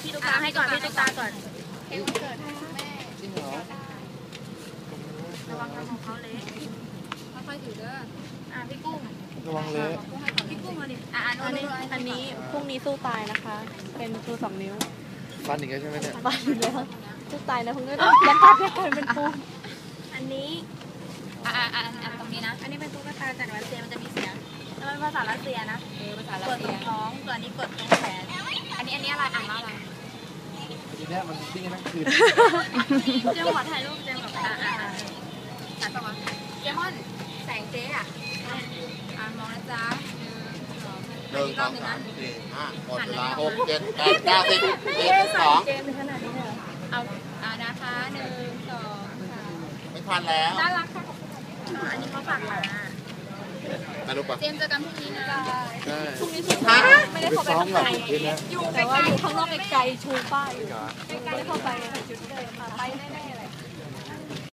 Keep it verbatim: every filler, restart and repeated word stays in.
พี่ตุ๊กตาให้ก่อนพี่ตุ๊กตาก่อนเค้กวันเกิดให้แม่จริงเหรอระวังทำของเขาเละค่อยๆถือเด้ออ่ะพี่กุ้งระวังเละพี่กุ้งมาดิอ่ะอันนี้อันนี้พรุ่งนี้สู้ตายนะคะ เป็นชูสองนิ้วฟันอีกแล้วใช่ไหมเนี่ยฟันอีกแล้วสู้ตายนะพรุ่งนี้ต้องยัดตัดให้กันเป็นปูอันนี้อ่ะอ่ะอ่ะอันตรงนี้นะอันนี้เป็นตุ๊กตาจากรัสเซียมันจะมีเสียงแล้วมันภาษารัสเซียนะเออภาษารักสดเซีตรยงท้องส่วนนี้กดตรงแขนอันนี้อันนี้อะไรอ่านว่าอะไรทีนี้มันติ้งทั้งคืนเจมส์ขอถ่ายรูปเจมส์กับอ่ะอ่ะอ่ะตัดต่อเจมอนแสงเจ๊อ่ะอ่ะมองนะจ๊ะหนึ่งสองสามสี่ห้าหมดเวลาหกเจ็ดแปดเก้าสิบสิบสองเจมส์ขนาดนี้เลยเอาอ่ะนะคะหนึ่งสองสามไม่ทันแล้วน่ารักค่ะอันนี้เขาฝากมามาลูกปะเจมส์เจอกันพรุ่งนี้นะพรุ่งนี้สู้ตายไม่ได้เข้าไปข้างในอยู่แต่ว่าอยู่ข้างนอกไกลๆชูป้ายอยู่ไม่ได้เข้าไปจุดเดิมค่ะไปแน่ๆ